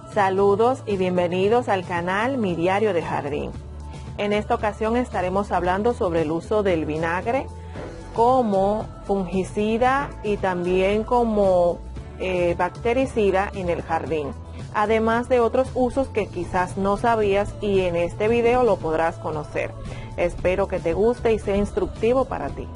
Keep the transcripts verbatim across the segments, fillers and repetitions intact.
Saludos y bienvenidos al canal Mi Diario de Jardín. En esta ocasión estaremos hablando sobre el uso del vinagre como fungicida y también como eh, bactericida en el jardín, además de otros usos que quizás no sabías y en este video lo podrás conocer. Espero que te guste y sea instructivo para ti.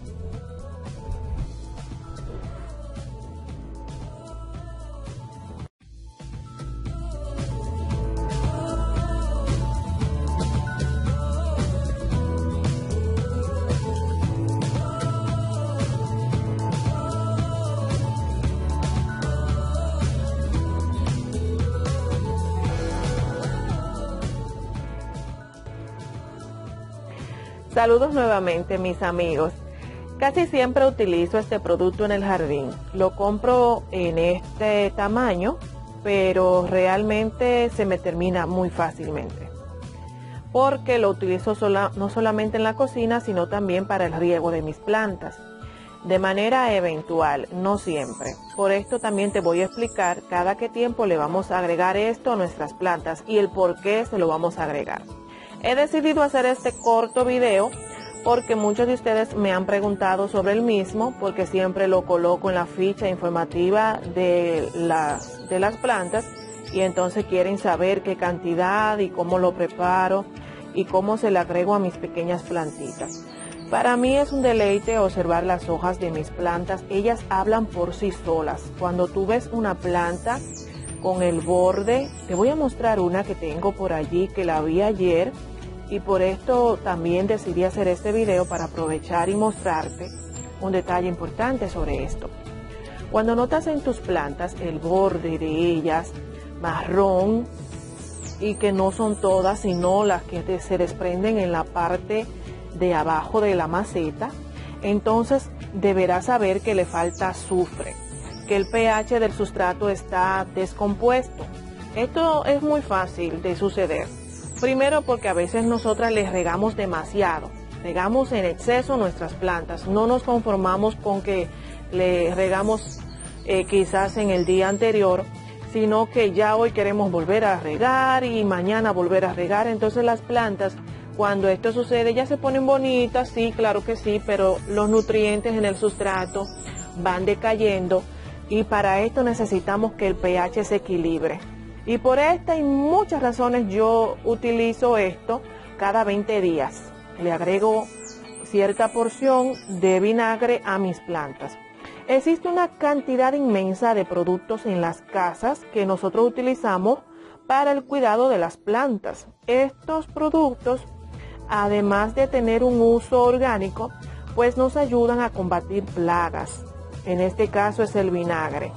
Saludos nuevamente, mis amigos. Casi siempre utilizo este producto en el jardín. Lo compro en este tamaño, pero realmente se me termina muy fácilmente. Porque lo utilizo sola, no solamente en la cocina, sino también para el riego de mis plantas. De manera eventual, no siempre. Por esto también te voy a explicar cada qué tiempo le vamos a agregar esto a nuestras plantas y el por qué se lo vamos a agregar. He decidido hacer este corto video porque muchos de ustedes me han preguntado sobre el mismo, porque siempre lo coloco en la ficha informativa de las, de las plantas y entonces quieren saber qué cantidad y cómo lo preparo y cómo se le agrego a mis pequeñas plantitas. Para mí es un deleite observar las hojas de mis plantas, ellas hablan por sí solas. Cuando tú ves una planta con el borde, te voy a mostrar una que tengo por allí que la vi ayer y por esto también decidí hacer este video para aprovechar y mostrarte un detalle importante sobre esto. Cuando notas en tus plantas el borde de ellas marrón y que no son todas sino las que te, se desprenden en la parte de abajo de la maceta, entonces deberás saber que le falta azufre, que el pH del sustrato está descompuesto. Esto es muy fácil de suceder. Primero porque a veces nosotras les regamos demasiado, regamos en exceso nuestras plantas, no nos conformamos con que le regamos eh, quizás en el día anterior, sino que ya hoy queremos volver a regar y mañana volver a regar. Entonces las plantas, cuando esto sucede, ya se ponen bonitas, sí, claro que sí, pero los nutrientes en el sustrato van decayendo. Y para esto necesitamos que el pH se equilibre. Y por esta y muchas razones yo utilizo esto cada veinte días. Le agrego cierta porción de vinagre a mis plantas. Existe una cantidad inmensa de productos en las casas que nosotros utilizamos para el cuidado de las plantas. Estos productos, además de tener un uso orgánico, pues nos ayudan a combatir plagas. En este caso es el vinagre.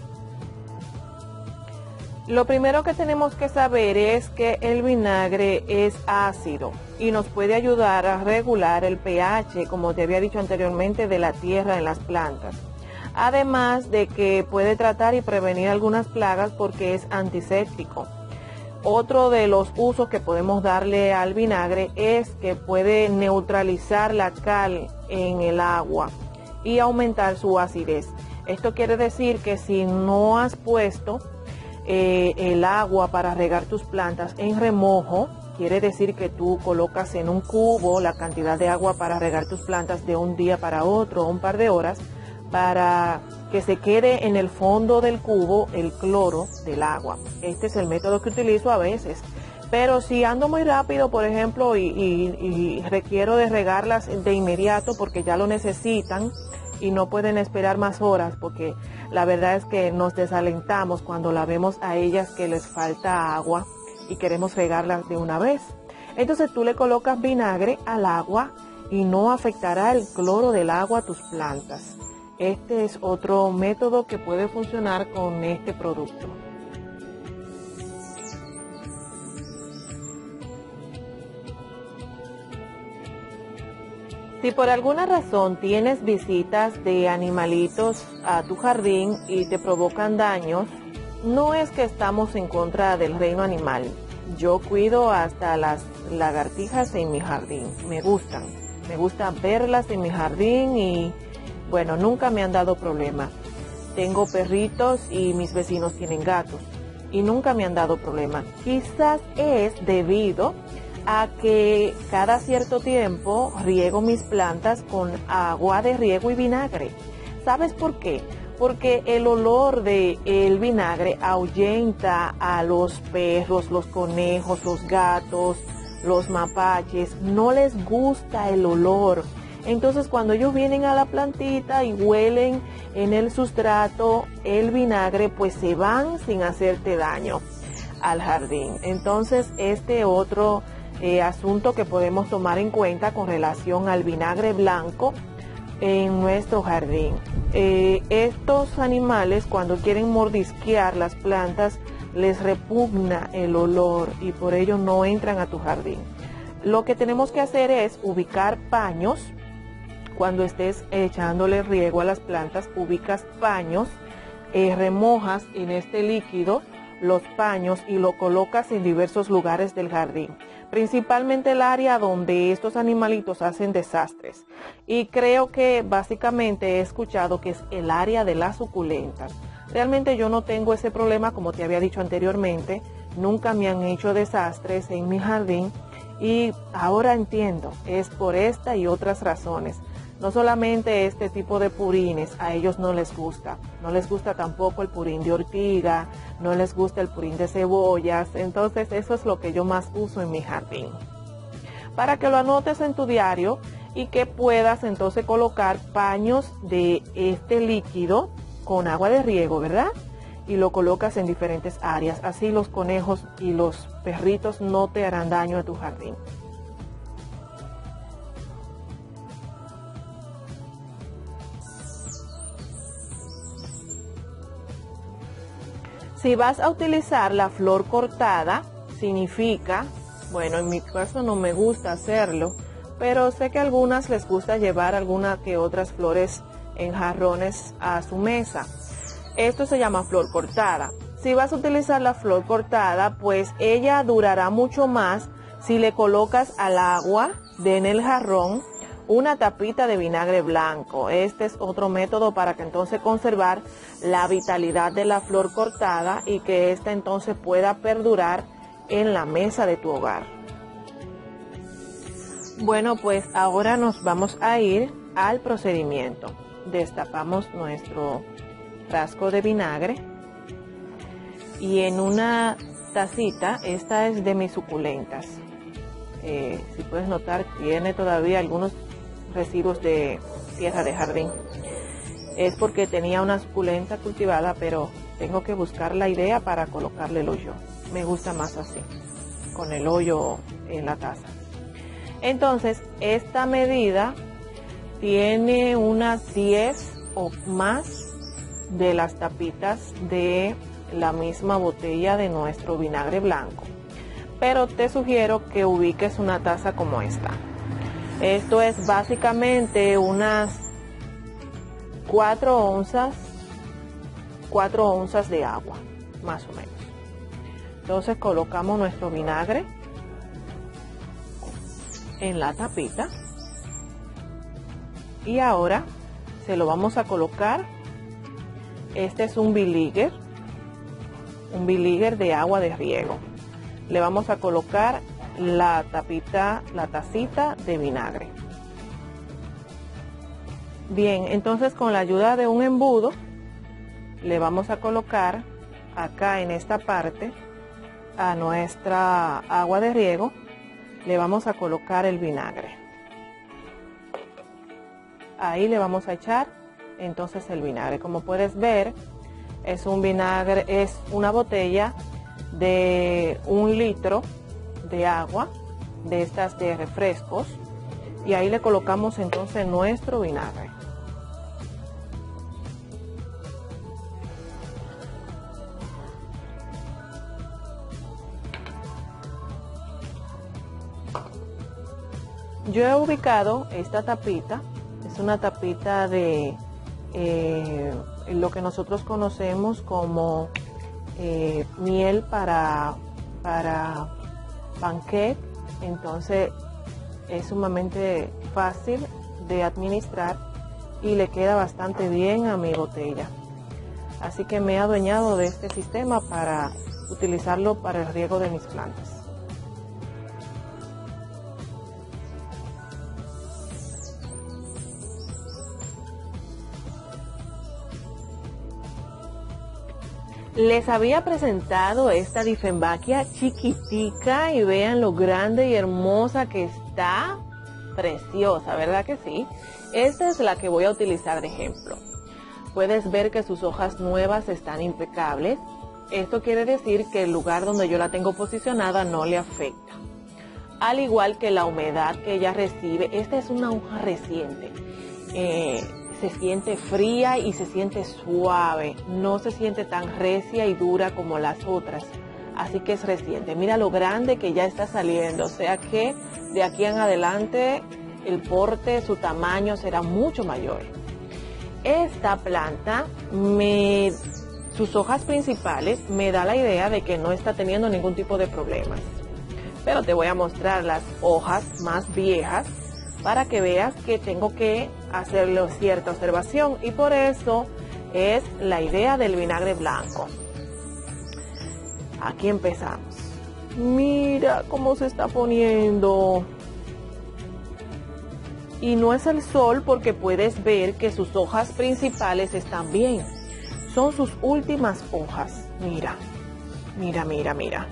Lo primero que tenemos que saber es que el vinagre es ácido y nos puede ayudar a regular el pH, como te había dicho anteriormente, de la tierra en las plantas. Además de que puede tratar y prevenir algunas plagas porque es antiséptico. Otro de los usos que podemos darle al vinagre es que puede neutralizar la cal en el agua y aumentar su acidez. Esto quiere decir que si no has puesto eh, el agua para regar tus plantas en remojo, quiere decir que tú colocas en un cubo la cantidad de agua para regar tus plantas de un día para otro, un par de horas, para que se quede en el fondo del cubo el cloro del agua. Este es el método que utilizo a veces. Pero si ando muy rápido, por ejemplo, y, y, y requiero de regarlas de inmediato porque ya lo necesitan y no pueden esperar más horas, porque la verdad es que nos desalentamos cuando la vemos a ellas que les falta agua y queremos regarlas de una vez. Entonces tú le colocas vinagre al agua y no afectará el cloro del agua a tus plantas. Este es otro método que puede funcionar con este producto. Si por alguna razón tienes visitas de animalitos a tu jardín y te provocan daños, no es que estamos en contra del reino animal. Yo cuido hasta las lagartijas en mi jardín, me gustan. Me gusta verlas en mi jardín y bueno, nunca me han dado problema. Tengo perritos y mis vecinos tienen gatos. y nunca me han dado problema. Quizás es debido a que cada cierto tiempo riego mis plantas con agua de riego y vinagre. ¿Sabes por qué? Porque el olor del vinagre ahuyenta a los perros, los conejos, los gatos, los mapaches. No les gusta el olor. Entonces cuando ellos vienen a la plantita y huelen en el sustrato el vinagre, pues se van sin hacerte daño al jardín. Entonces este otro eh, asunto que podemos tomar en cuenta con relación al vinagre blanco en nuestro jardín. Eh, estos animales, cuando quieren mordisquear las plantas, les repugna el olor y por ello no entran a tu jardín. Lo que tenemos que hacer es ubicar paños. Cuando estés echándole riego a las plantas, ubicas paños, eh, remojas en este líquido los paños y lo colocas en diversos lugares del jardín, principalmente el área donde estos animalitos hacen desastres. Y creo que básicamente he escuchado que es el área de las suculentas. Realmente yo no tengo ese problema, como te había dicho anteriormente, nunca me han hecho desastres en mi jardín y ahora entiendo, es por esta y otras razones. No solamente este tipo de purines, a ellos no les gusta. No les gusta tampoco el purín de ortiga, no les gusta el purín de cebollas. Entonces eso es lo que yo más uso en mi jardín. Para que lo anotes en tu diario y que puedas entonces colocar paños de este líquido con agua de riego, ¿verdad? Y lo colocas en diferentes áreas. Así los conejos y los perritos no te harán daño a tu jardín. Si vas a utilizar la flor cortada, significa, bueno, en mi caso no me gusta hacerlo, pero sé que a algunas les gusta llevar algunas que otras flores en jarrones a su mesa. Esto se llama flor cortada. Si vas a utilizar la flor cortada, pues ella durará mucho más si le colocas al agua de en el jarrón una tapita de vinagre blanco. Este es otro método para que entonces conservar la vitalidad de la flor cortada y que ésta entonces pueda perdurar en la mesa de tu hogar. Bueno, pues ahora nos vamos a ir al procedimiento. Destapamos nuestro frasco de vinagre y en una tacita, esta es de mis suculentas. Eh, si puedes notar, tiene todavía algunos residuos de tierra de jardín. Es porque tenía una suculenta cultivada, pero tengo que buscar la idea para colocarle el hoyo. Me gusta más así, con el hoyo en la taza. Entonces, esta medida tiene unas diez o más de las tapitas de la misma botella de nuestro vinagre blanco. Pero te sugiero que ubiques una taza como esta. Esto es básicamente unas cuatro onzas, cuatro onzas de agua, más o menos. Entonces colocamos nuestro vinagre en la tapita y ahora se lo vamos a colocar. Este es un bilíger, un bilíger de agua de riego. Le vamos a colocar la tapita, la tacita de vinagre. Bien, entonces con la ayuda de un embudo le vamos a colocar acá en esta parte a nuestra agua de riego, le vamos a colocar el vinagre. Ahí le vamos a echar entonces el vinagre. Como puedes ver, es un vinagre, es una botella de un litro de agua, de estas de refrescos, y ahí le colocamos entonces nuestro vinagre. Yo he ubicado esta tapita, es una tapita de eh, lo que nosotros conocemos como eh, miel para, para pancake. Entonces es sumamente fácil de administrar y le queda bastante bien a mi botella. Así que me he adueñado de este sistema para utilizarlo para el riego de mis plantas. Les había presentado esta Dieffenbachia chiquitica y vean lo grande y hermosa que está. Preciosa, ¿verdad que sí? Esta es la que voy a utilizar de ejemplo. Puedes ver que sus hojas nuevas están impecables. Esto quiere decir que el lugar donde yo la tengo posicionada no le afecta. Al igual que la humedad que ella recibe, esta es una hoja reciente. Eh, se siente fría y se siente suave. No se siente tan recia y dura como las otras. Así que es reciente. Mira lo grande que ya está saliendo. O sea que de aquí en adelante el porte, su tamaño será mucho mayor. Esta planta, me, sus hojas principales, me da la idea de que no está teniendo ningún tipo de problemas. Pero te voy a mostrar las hojas más viejas para que veas que tengo que hacerle cierta observación. Y por eso es la idea del vinagre blanco. Aquí empezamos. Mira cómo se está poniendo. Y no es el sol porque puedes ver que sus hojas principales están bien. Son sus últimas hojas. Mira, mira, mira, mira.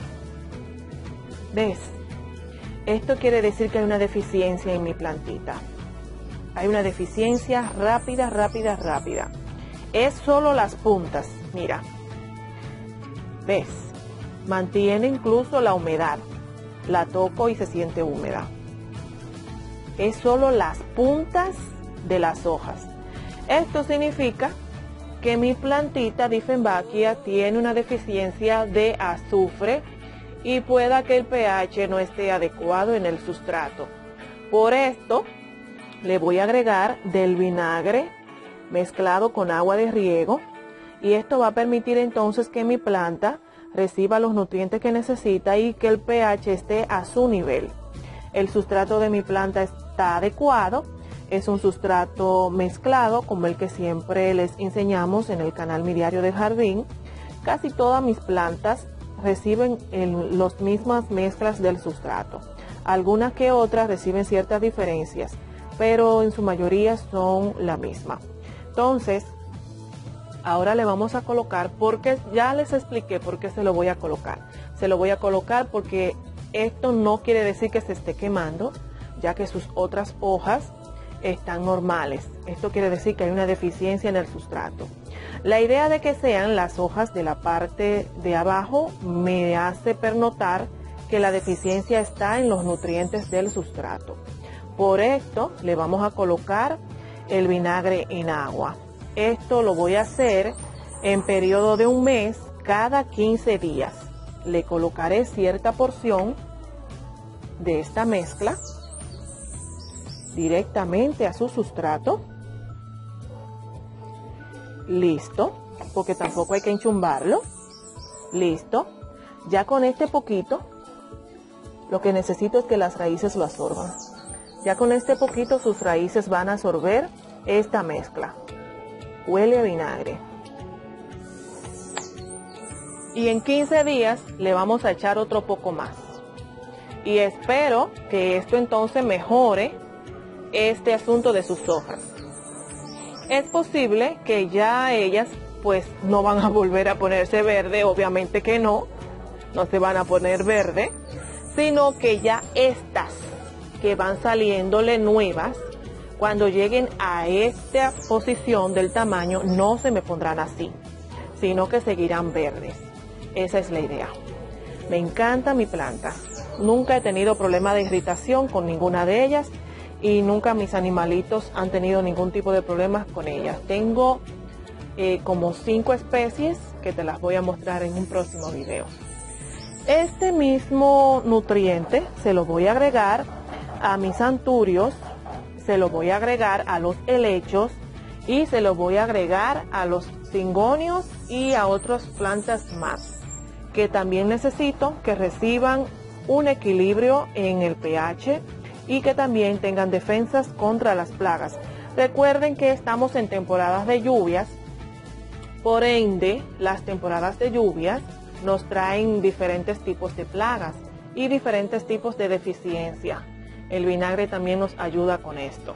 ¿Ves? Esto quiere decir que hay una deficiencia en mi plantita. Hay una deficiencia rápida, rápida, rápida. Es solo las puntas. Mira. ¿Ves? Mantiene incluso la humedad. La toco y se siente húmeda. Es solo las puntas de las hojas. Esto significa que mi plantita Dieffenbachia tiene una deficiencia de azufre y pueda que el pH no esté adecuado en el sustrato. Por esto le voy a agregar del vinagre mezclado con agua de riego y esto va a permitir entonces que mi planta reciba los nutrientes que necesita y que el pH esté a su nivel. El sustrato de mi planta está adecuado, es un sustrato mezclado como el que siempre les enseñamos en el canal Mi Diario del Jardín. Casi todas mis plantas reciben las mismas mezclas del sustrato. Algunas que otras reciben ciertas diferencias, pero en su mayoría son la misma. Entonces, ahora le vamos a colocar, porque ya les expliqué por qué se lo voy a colocar. Se lo voy a colocar porque esto no quiere decir que se esté quemando, ya que sus otras hojas están normales. Esto quiere decir que hay una deficiencia en el sustrato. La idea de que sean las hojas de la parte de abajo me hace pernotar que la deficiencia está en los nutrientes del sustrato. Por esto le vamos a colocar el vinagre en agua. Esto lo voy a hacer en periodo de un mes, cada quince días. Le colocaré cierta porción de esta mezcla directamente a su sustrato. Listo, porque tampoco hay que enchumbarlo. Listo. Ya con este poquito, lo que necesito es que las raíces lo absorban. Ya con este poquito sus raíces van a absorber esta mezcla. Huele a vinagre. Y en quince días le vamos a echar otro poco más. Y espero que esto entonces mejore este asunto de sus hojas. Es posible que ya ellas pues no van a volver a ponerse verde, obviamente que no, no se van a poner verde, sino que ya estas que van saliéndole nuevas, cuando lleguen a esta posición del tamaño, no se me pondrán así, sino que seguirán verdes. Esa es la idea. Me encanta mi planta. Nunca he tenido problema de irritación con ninguna de ellas y nunca mis animalitos han tenido ningún tipo de problemas con ellas. Tengo eh, como cinco especies que te las voy a mostrar en un próximo video. Este mismo nutriente se lo voy a agregar a mis anturios, se lo voy a agregar a los helechos y se lo voy a agregar a los cingonios y a otras plantas más que también necesito que reciban un equilibrio en el pH y que también tengan defensas contra las plagas. Recuerden que estamos en temporadas de lluvias, por ende las temporadas de lluvias nos traen diferentes tipos de plagas y diferentes tipos de deficiencia. El vinagre también nos ayuda con esto.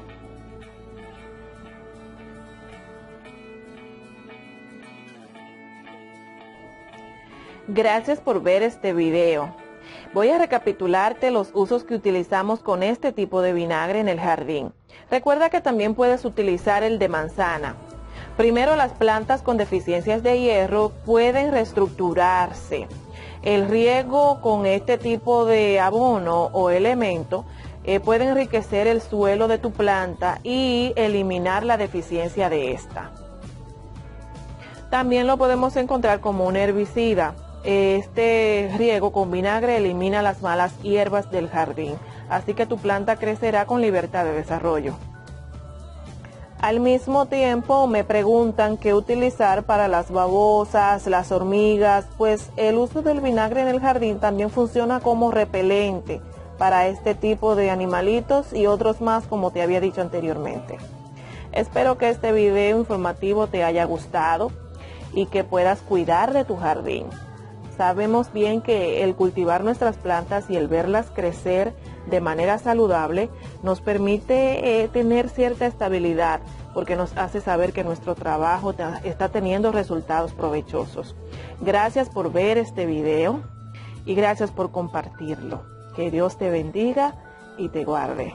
Gracias por ver este video. Voy a recapitularte los usos que utilizamos con este tipo de vinagre en el jardín. Recuerda que también puedes utilizar el de manzana. Primero, las plantas con deficiencias de hierro pueden reestructurarse. El riego con este tipo de abono o elemento eh, puede enriquecer el suelo de tu planta y eliminar la deficiencia de esta. También lo podemos encontrar como un herbicida. Este riego con vinagre elimina las malas hierbas del jardín, así que tu planta crecerá con libertad de desarrollo. Al mismo tiempo me preguntan qué utilizar para las babosas, las hormigas, pues el uso del vinagre en el jardín también funciona como repelente para este tipo de animalitos y otros más, como te había dicho anteriormente. Espero que este video informativo te haya gustado y que puedas cuidar de tu jardín. Sabemos bien que el cultivar nuestras plantas y el verlas crecer de manera saludable nos permite eh, tener cierta estabilidad, porque nos hace saber que nuestro trabajo está teniendo resultados provechosos. Gracias por ver este video y gracias por compartirlo. Que Dios te bendiga y te guarde.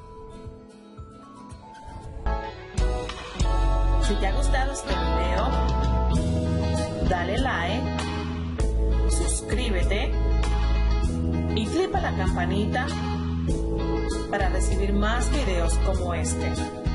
Si te ha gustado este video, dale like, suscríbete y clica la campanita para recibir más videos como este.